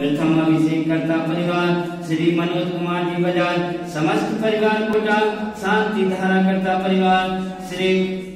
प्रथम अभिषेक करता परिवार श्री मनोज कुमार जी बजाज, समस्त परिवार कोटा शांति धारा करता परिवार श्री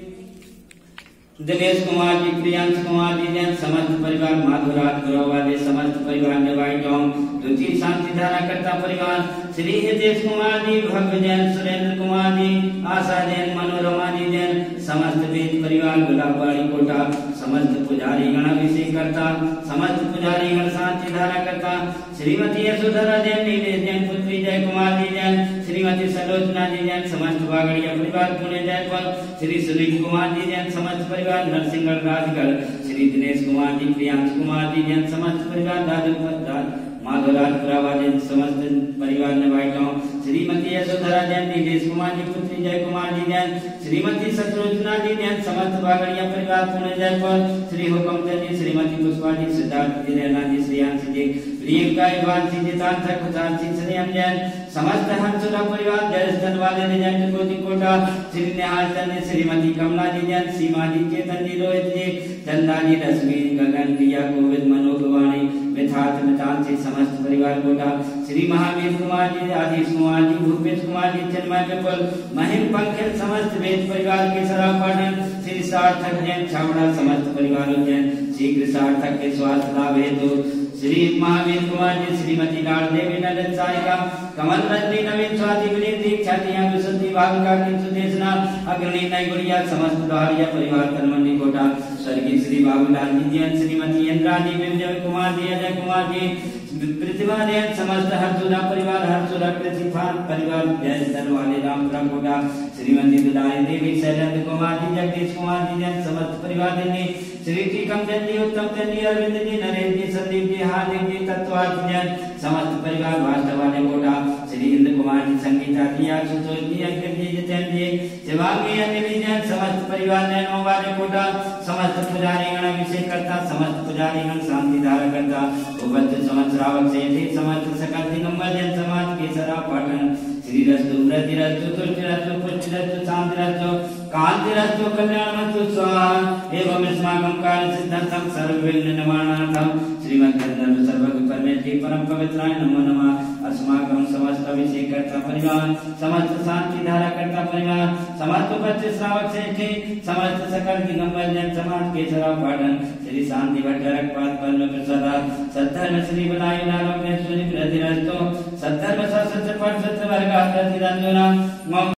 दिनेश कुमार जी, प्रियांश कुमार जी जैन, समस्त परिवार माधुराज वाले समस्त परिवार निवाई टोंग द्वितीय शांति धारा करता परिवार श्री हितेश कुमार जी, भव्य जैन, सुरेंद्र कुमार जी, आशा जैन, मनोरमा जी जैन, समस्त वेद परिवार गुलाबबाड़ी कोटा, समस्त पुजारी गण अभिषेक करता, समस्त पुजारी गण शांति धारा करता श्रीमती यशोधरा जैन, नीलेश जैन, पुत्री जय कुमार जी जैन, श्रीमती सलोचना जी जैन, समस्त बागड़िया परिवार पुणे जयपुर, श्री सुनील कुमार जी जैन, समस्त परिवार नरसिंहगढ़ राजगढ़, श्री दिनेश कुमार जी, प्रियांश कुमार जी जैन, समस्त परिवार माधवराजपुरा वाले समस्त परिवार निवाई गाँव, श्रीमती यशोधरा जैन, नीलेश कुमार जी, पुत्री जय कुमार जी जैन, श्रीमती सतलोचना जी जैन, समस्त बागड़िया परिवार पुणे जयपुर, श्री हुकम जी, श्रीमती पुष्पा जी, सिद्धार्थ जी, रैना जी, श्रेयांश जी, प्रियंका इवान जी, जितांत खुदार जी, श्रेयम जैन, समस्त हंसुरा परिवार जयस्तन वाले निजन कोटा, श्री निहाल चंद, श्रीमती कमला जी जैन, सीमा जी, चेतन जी, रोहित जी, चंदा जी, रश्मि, गगन, प्रिया, गोविंद, मनोभवानी, मिथार्थ मितान से समस्त परिवार कोटा, श्री महावीर कुमार जी, आदिश कुमार जी, भूपेश कुमार जी, चिन्मय विपुल, महिम पंखल, समस्त वेद परिवार के सराव पाटन, श्री सार्थक जैन, छावड़ा, समस्त परिवार जैन, शीघ्र सार्थक के स्वास्थ्य लाभ हेतु श्री महावीर कुमार जी, श्रीमती लाल देवी, नलित सारिका, कमल रजनी, नवीन स्वाति, विनीत दीक्षा, विशुद्धि भाविका की सुदेशना, अग्रणी नई गुड़िया, समस्त दोहरिया परिवार तलमंडी कोटा, स्वर्गीय श्री बाबूलाल जी जैन, श्रीमती इंद्रानी, विजय कुमार जी, अजय कुमार जी, प्रतिभा जैन, समस्त हरसुरा परिवार, हरसुरा प्रतिफान परिवार जयस्तन वाले रामपुरा कोटा, श्रीमती दुलारी देवी, शैलेंद्र कुमार जी, जगदीश कुमार जी जैन, समस्त परिवार जैन, श्री टीकम चंद जी, उत्तम चंद जी, अरविंद जी, नरेश जी, संदीप जी, हार्दिक जी, तत्वार्थ जैन, समस्त परिवार भाष्ट वाले कोटा, श्री इंद्र कुमार जी, संगीता जी, आशुतोष जी, अंकित जी, जितेंद्र जी, शिवांगी, अंजलि जैन, समस्त परिवार जैन वाले कोटा, समस्त पुजारी गण अभिषेक करता, समस्त पुजारी गण शांति धारा करता, उपस्थित समस्त रावक से समस्त सकल दिगंबर जैन समाज के सरा पाटन, श्री रस्तु वृद्धि रस्तु तुष्टि रस्तु पुष्टि रस्तु शांति रस्तु कांति रस्तु कल्याणमस्तु स्वाहा एवं अस्माकं कार्य सिद्धं सर्वविघ्न निवारणार्थं श्रीमद्गंधर्व सर्वज्ञ परमेश्वरी परम पवित्राय नमो नमः। अस्माकं समस्त अभिषेक करता परिवार, समस्त शांति धारा करता परिवार, समस्त उपस्थित श्रावक से समस्त सकल दिगंबर जन समाज के सरा पाटन, श्री शांति भट्टरक पाद परम प्रसाद सद्धर्म श्री बनाई नाम में सुनि प्रति रस्तो सद्धर्म सत्य पर सत्य वर्ग प्रतिरंजना